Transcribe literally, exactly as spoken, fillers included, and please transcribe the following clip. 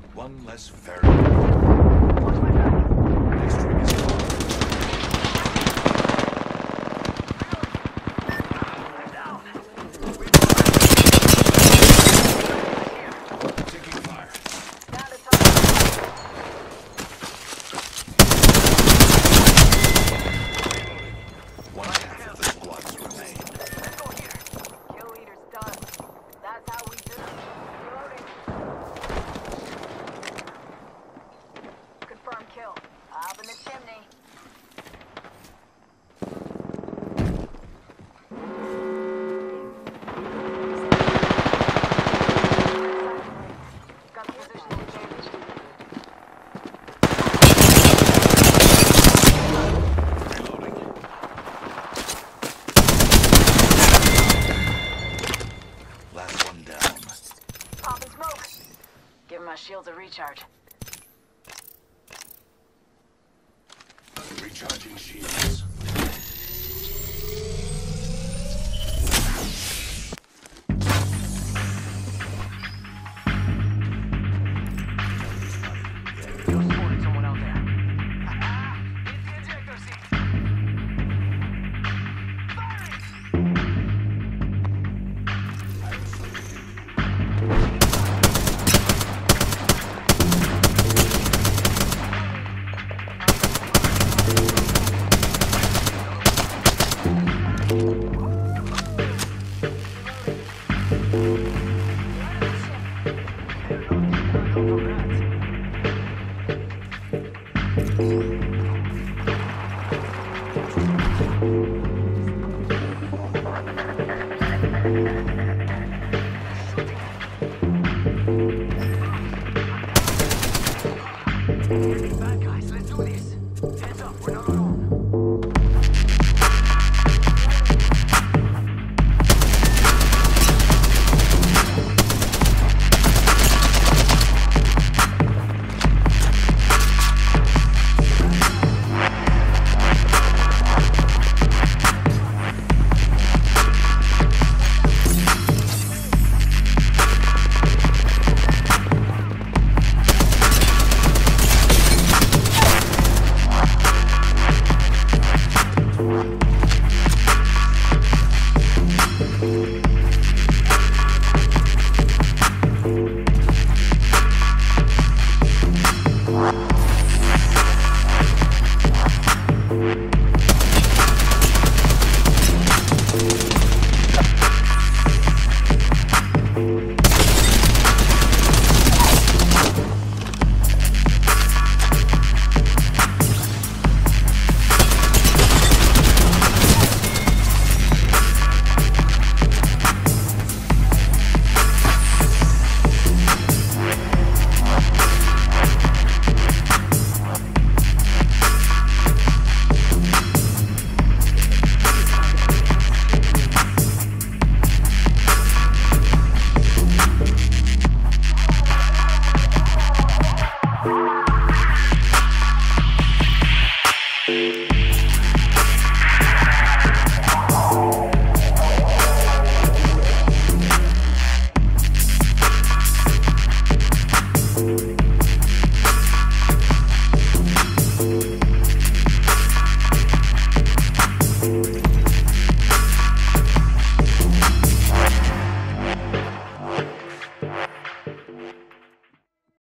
One less variable. Next ring is gone. Taking fire. One half of the squads remain. Kill leader's done. That's how we do it. Reloading. Confirm kill. Up in the chimney. Got the position engaged. Reloading. Last one down. Popping smoke. Give my shields a recharge. Recharging shields. You spotted someone out there. Ha-ha! Hit the ejector seat. Firing! Shooting.